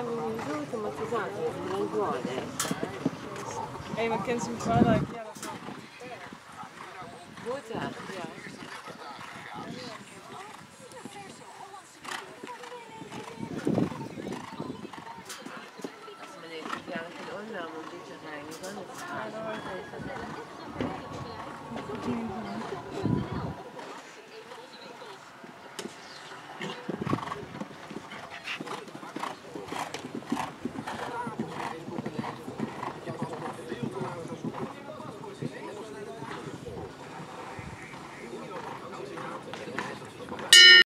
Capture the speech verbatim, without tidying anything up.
zo te moeten zaten, dat is wel Hé, maar kent ze me wel leuk? Ja, dat gaat. goed, ja. Als men even ja, een onnaam om dit te rijden, dan is het Ja, dat was het.